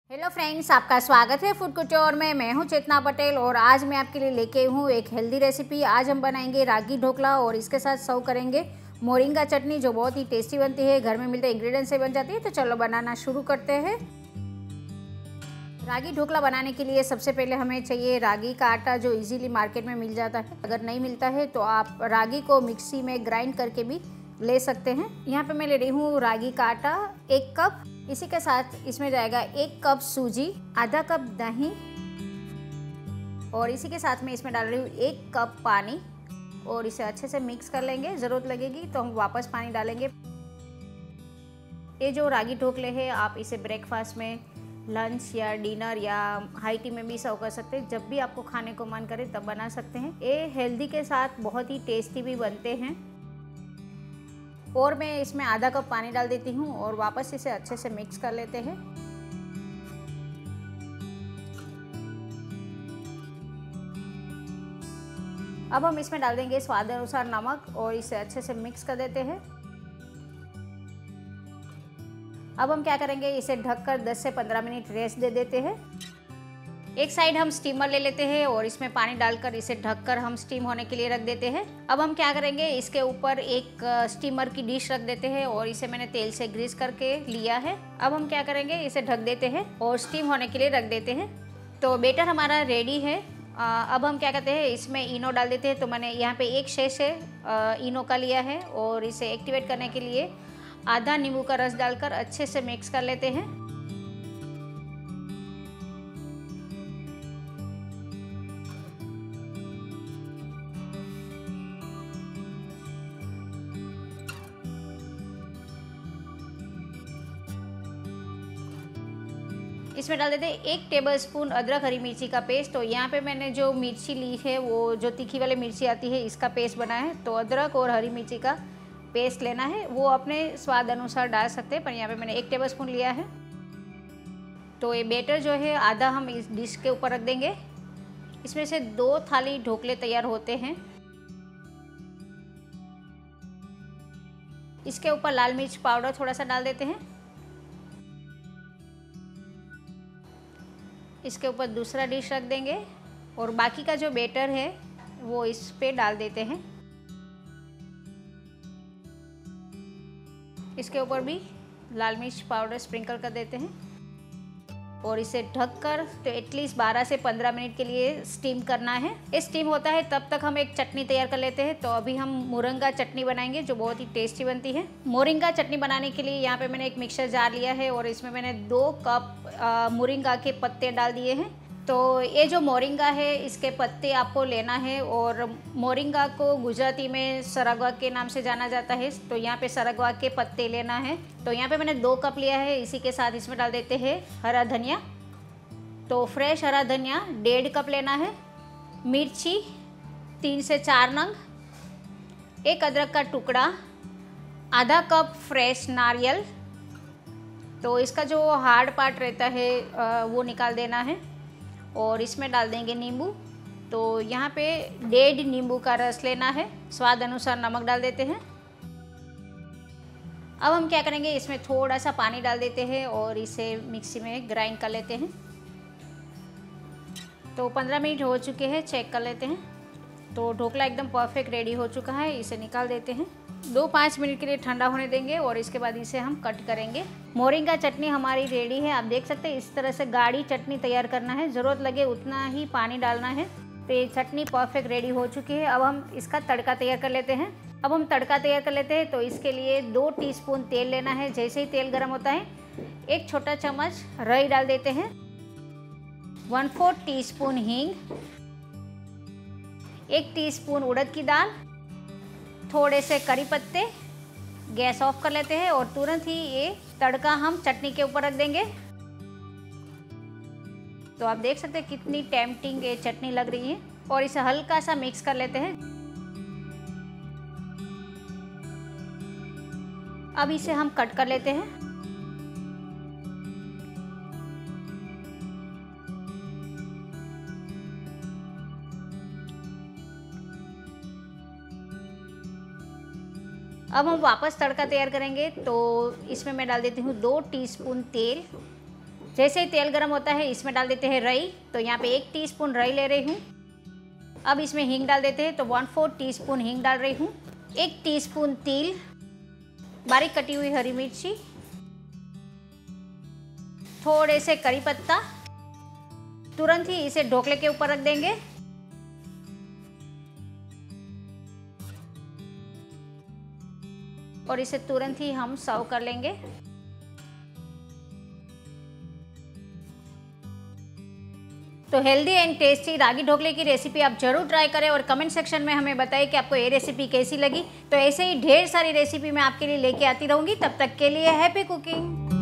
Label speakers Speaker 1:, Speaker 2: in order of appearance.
Speaker 1: Hello friends, आपका स्वागत है फूड कुट्योर में। मैं हूं चेतना पटेल और आज मैं आपके लिए लेके हूं एक हेल्दी रेसिपी। आज हम बनाएंगे रागी ढोकला और इसके साथ सर्व करेंगे मोरिंगा चटनी, जो बहुत ही टेस्टी बनती है, घर में मिलते इंग्रेडिएंट्स से बन जाती है। तो चलो बनाना शुरू करते हैं। रागी ढोकला बनाने के लिए सबसे पहले हमें चाहिए रागी का आटा, जो इजीली मार्केट में मिल जाता है। अगर नहीं मिलता है तो आप रागी को मिक्सी में ग्राइंड करके भी ले सकते हैं। यहाँ पे मैं ले रही हूँ रागी का आटा 1 कप। इसी के साथ इसमें जाएगा 1 कप सूजी, आधा कप दही और इसी के साथ में इसमें डाल रही हूँ 1 कप पानी और इसे अच्छे से मिक्स कर लेंगे। ज़रूरत लगेगी तो हम वापस पानी डालेंगे। ये जो रागी ढोकले हैं, आप इसे ब्रेकफास्ट में, लंच या डिनर या हाई टी में भी सर्व कर सकते हैं। जब भी आपको खाने को मन करे तब बना सकते हैं। ये हेल्दी के साथ बहुत ही टेस्टी भी बनते हैं। और मैं इसमें आधा कप पानी डाल देती हूँ और वापस इसे अच्छे से मिक्स कर लेते हैं। अब हम इसमें डाल देंगे स्वाद अनुसार नमक और इसे अच्छे से मिक्स कर देते हैं। अब हम क्या करेंगे, इसे ढककर 10 से 15 मिनट रेस्ट दे देते हैं। एक साइड हम स्टीमर ले लेते हैं और इसमें पानी डालकर इसे ढककर हम स्टीम होने के लिए रख देते हैं। अब हम क्या करेंगे, इसके ऊपर एक स्टीमर की डिश रख देते हैं और इसे मैंने तेल से ग्रीस करके लिया है। अब हम क्या करेंगे, इसे ढक देते हैं और स्टीम होने के लिए रख देते हैं। तो बेटर हमारा रेडी है। अब हम क्या करते हैं, इसमें इनो डाल देते हैं। तो मैंने यहाँ पे 1 सैशे इनो का लिया है और इसे एक्टिवेट करने के लिए आधा नींबू का रस डालकर अच्छे से मिक्स कर लेते हैं। इसमें डाल देते हैं 1 टेबलस्पून अदरक हरी मिर्ची का पेस्ट। तो यहाँ पे मैंने जो मिर्ची ली है, वो जो तीखी वाली मिर्ची आती है, इसका पेस्ट बनाया है। तो अदरक और हरी मिर्ची का पेस्ट लेना है, वो अपने स्वाद अनुसार डाल सकते हैं, पर यहाँ पे मैंने 1 टेबलस्पून लिया है। तो ये बेटर जो है आधा हम इस डिश के ऊपर रख देंगे। इसमें से 2 थाली ढोकले तैयार होते हैं। इसके ऊपर लाल मिर्च पाउडर थोड़ा सा डाल देते हैं। इसके ऊपर दूसरा डिश रख देंगे और बाकी का जो बेटर है वो इस पे डाल देते हैं। इसके ऊपर भी लाल मिर्च पाउडर स्प्रिंकल कर देते हैं और इसे ढककर तो एटलीस्ट 12 से 15 मिनट के लिए स्टीम करना है। ये स्टीम होता है तब तक हम एक चटनी तैयार कर लेते हैं। तो अभी हम मोरिंगा चटनी बनाएंगे, जो बहुत ही टेस्टी बनती है। मोरिंगा चटनी बनाने के लिए यहाँ पे मैंने एक मिक्सर जार लिया है और इसमें मैंने 2 कप मोरिंगा के पत्ते डाल दिए हैं। तो ये जो मोरिंगा है, इसके पत्ते आपको लेना है और मोरिंगा को गुजराती में सरगवा के नाम से जाना जाता है। तो यहाँ पे सरगवा के पत्ते लेना है। तो यहाँ पे मैंने 2 कप लिया है। इसी के साथ इसमें डाल देते हैं हरा धनिया। तो फ्रेश हरा धनिया 1.5 कप लेना है। मिर्ची 3 से 4 नंग, 1 अदरक का टुकड़ा, आधा कप फ्रेश नारियल। तो इसका जो हार्ड पार्ट रहता है वो निकाल देना है और इसमें डाल देंगे नींबू। तो यहाँ पे 1.5 नींबू का रस लेना है। स्वाद अनुसार नमक डाल देते हैं। अब हम क्या करेंगे, इसमें थोड़ा सा पानी डाल देते हैं और इसे मिक्सी में ग्राइंड कर लेते हैं। तो 15 मिनट हो चुके हैं, चेक कर लेते हैं। तो ढोकला एकदम परफेक्ट रेडी हो चुका है। इसे निकाल देते हैं। 2-5 मिनट के लिए ठंडा होने देंगे और इसके बाद इसे हम कट करेंगे। मोरिंगा चटनी हमारी रेडी है। आप देख सकते हैं, इस तरह से गाढ़ी चटनी तैयार करना है। ज़रूरत लगे उतना ही पानी डालना है। तो ये चटनी परफेक्ट रेडी हो चुकी है। अब हम इसका तड़का तैयार कर लेते हैं। तो इसके लिए 2 टीस्पून तेल लेना है। जैसे ही तेल गर्म होता है, 1 छोटा चम्मच राई डाल देते हैं, 1/4 टीस्पून हींग, 1 टीस्पून उड़द की दाल, थोड़े से करी पत्ते। गैस ऑफ कर लेते हैं और तुरंत ही ये तड़का हम चटनी के ऊपर रख देंगे। तो आप देख सकते हैं कितनी टेम्पटिंग ये चटनी लग रही है। और इसे हल्का सा मिक्स कर लेते हैं। अब इसे हम कट कर लेते हैं। अब हम वापस तड़का तैयार करेंगे। तो इसमें मैं डाल देती हूँ 2 टीस्पून तेल, जैसे ही तेल गर्म होता है इसमें डाल देते हैं राई। तो यहाँ पे 1 टीस्पून राई ले रही हूँ। अब इसमें हींग डाल देते हैं। तो 1/4 टीस्पून हींग डाल रही हूँ। 1 टीस्पून तिल, बारीक कटी हुई हरी मिर्ची, थोड़े से करी पत्ता। तुरंत ही इसे ढोकले के ऊपर रख देंगे। और इसे तुरंत ही हम सर्व कर लेंगे। तो हेल्दी एंड टेस्टी रागी ढोकले की रेसिपी आप जरूर ट्राई करें और कमेंट सेक्शन में हमें बताएं कि आपको ये रेसिपी कैसी लगी। तो ऐसे ही ढेर सारी रेसिपी मैं आपके लिए लेके आती रहूँगी। तब तक के लिए हैप्पी कुकिंग।